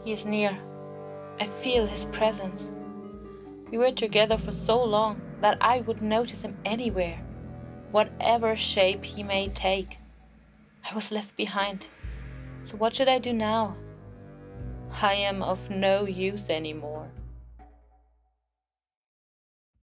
He is near. I feel his presence. We were together for so long that I would notice him anywhere, whatever shape he may take. I was left behind. So what should I do now? I am of no use anymore.